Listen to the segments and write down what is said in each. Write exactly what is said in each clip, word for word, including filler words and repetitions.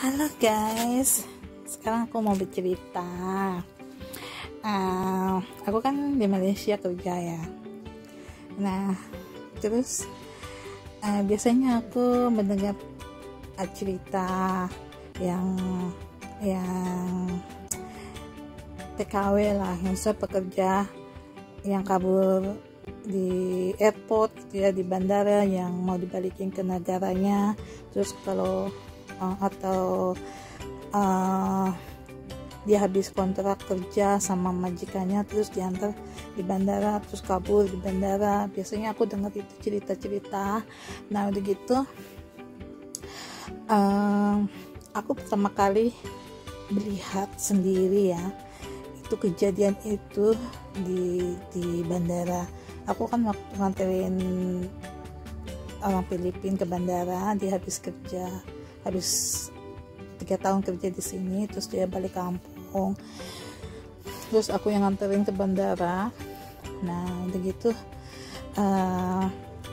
Halo guys, sekarang aku mau bercerita. Uh, aku kan di Malaysia kerja ya. Nah, terus uh, biasanya aku mendengar uh, cerita yang yang T K W lah, yang saya pekerja yang kabur di airport gitu ya, di bandara, yang mau dibalikin ke negaranya. Terus kalau uh, atau uh, dia habis kontrak kerja sama majikannya, terus diantar di bandara, terus kabur di bandara. Biasanya aku dengar itu cerita-cerita. Nah udah gitu uh, aku pertama kali melihat sendiri ya, itu kejadian itu di di bandara. Aku kan waktu nganterin orang Filipina ke bandara, dia habis kerja, habis tiga tahun kerja di sini, terus dia balik kampung, terus aku yang nganterin ke bandara. Nah udah gitu uh,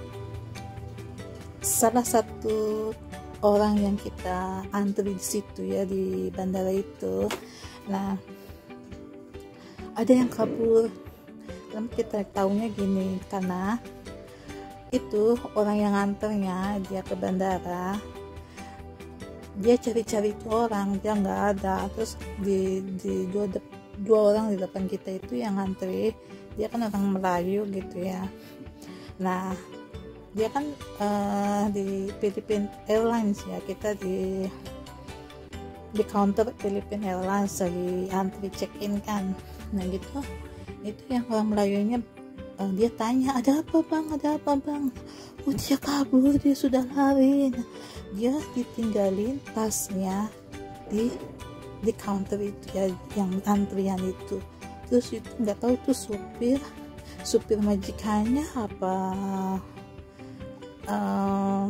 salah satu orang yang kita antri di situ ya, di bandara itu, nah ada yang kabur. Dan kita tahunya gini, karena itu orang yang nganternya dia ke bandara, dia cari-cari itu orang, dia nggak ada. Terus di, di dua, dua orang di depan kita itu yang ngantri, dia kan orang Melayu gitu ya. Nah dia kan uh, di Philippine Airlines ya, kita di di counter Philippine Airlines lagi antri check in kan. Nah gitu, itu yang orang Melayunya, uh, dia tanya, ada apa bang, ada apa bang? Oh dia kabur, dia sudah lari. Nah, dia ditinggalin tasnya di di counter itu ya, yang antrian itu. Terus itu nggak tahu itu supir supir majikannya apa uh,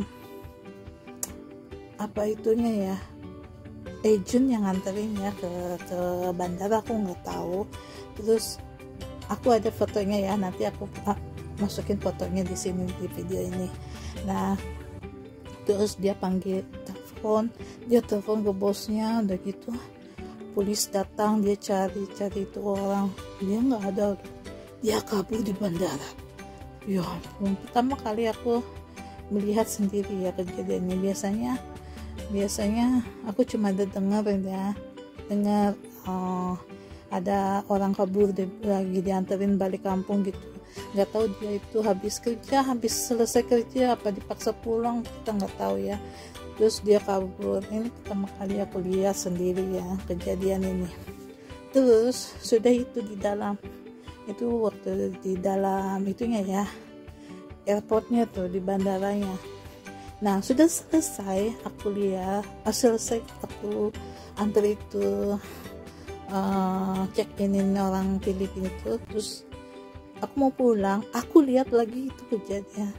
apa itunya ya, agent yang nganterin ya ke ke bandara, aku nggak tahu. Terus aku ada fotonya ya, nanti aku ah, masukin fotonya di sini di video ini. Nah terus dia panggil telepon, dia telepon ke bosnya. Udah gitu polis datang, dia cari-cari itu orang, dia nggak ada, dia kabur di bandara. Ya ampun, pertama kali aku melihat sendiri ya kejadiannya. Biasanya biasanya aku cuma ada dengar ya, dengar uh, ada orang kabur di, lagi dianterin balik kampung gitu. Nggak tahu dia itu habis kerja, habis selesai kerja, apa dipaksa pulang, kita nggak tahu ya. Terus dia kabur. Ini pertama kali aku lihat sendiri ya kejadian ini. Terus sudah itu di dalam, itu waktu di dalam itunya ya, airportnya tuh, di bandaranya. Nah sudah selesai aku lihat, ah, selesai aku antar itu uh, check inin orang Filipina itu. Terus aku mau pulang, aku lihat lagi itu kejadian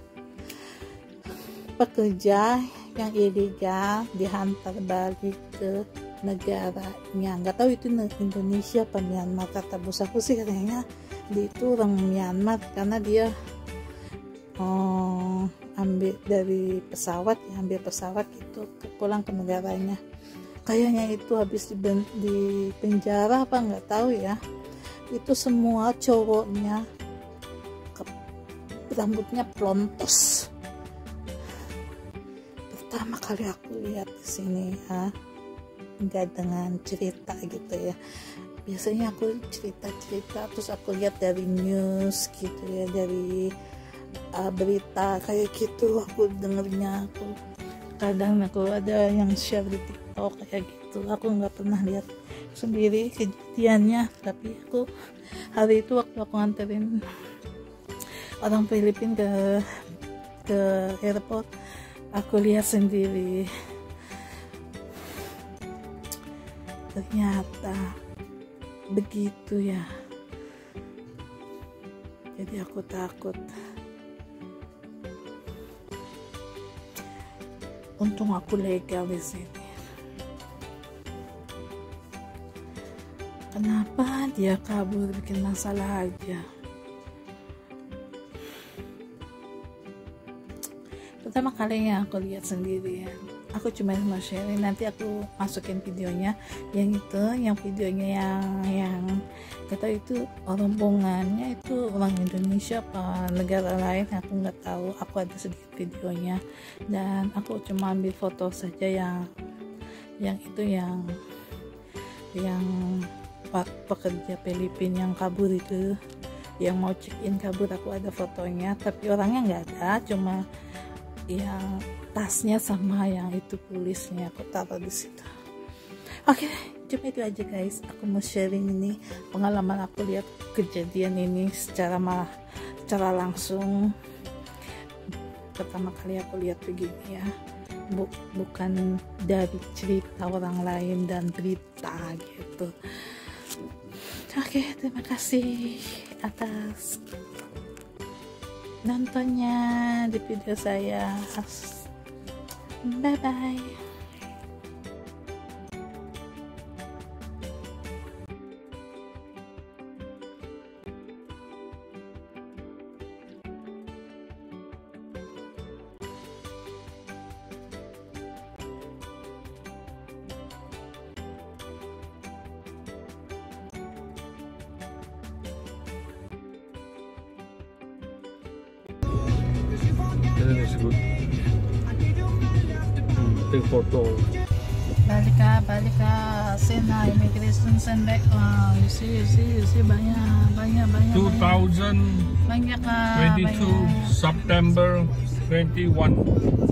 pekerja yang ilegal dihantar balik ke negaranya. Nggak tahu itu Indonesia apa Myanmar, kata bos aku sih katanya dia itu orang Myanmar, karena dia oh, ambil dari pesawat ya, ambil pesawat itu pulang ke negaranya. Kayaknya itu habis di, di penjara apa nggak tahu ya. Itu semua cowoknya ke, rambutnya pelontos. Pertama kali aku lihat di sini ya, nggak dengan cerita gitu ya. Biasanya aku cerita-cerita, terus aku lihat dari news gitu ya, dari uh, berita kayak gitu aku dengernya. Aku kadang aku ada yang share di TikTok kayak gitu, aku nggak pernah lihat sendiri kejadiannya. Tapi aku hari itu waktu aku nganterin orang Filipina ke ke airport, aku lihat sendiri, ternyata begitu ya. Jadi aku takut. Untung aku legal di sini. Kenapa dia kabur, bikin masalah aja. Pertama kalinya aku lihat sendiri ya. aku cuma mau sharing, nanti aku masukin videonya yang itu, yang videonya yang yang kata itu rombongannya itu orang Indonesia apa negara lain, aku nggak tahu. Aku ada sedikit videonya dan aku cuma ambil foto saja yang yang itu yang yang pak pekerja Filipina yang kabur itu, yang mau check in kabur. Aku ada fotonya tapi orangnya nggak ada, cuma yang tasnya sama yang itu tulisnya aku taruh di situ. Oke, cuma itu aja guys. Aku mau sharing ini pengalaman aku lihat kejadian ini secara malah secara langsung. Pertama kali aku lihat begini ya, bukan dari cerita orang lain dan berita gitu. Oke, terima kasih atas nontonnya di video saya. Bye bye. This is good. Take photo. Balik ka, balik ka. Send na immigration, send back. Uh, you see, you see, you see, banyak, banyak, banyak. two thousand Banyak ka. twenty-two Banyak. September twenty-one.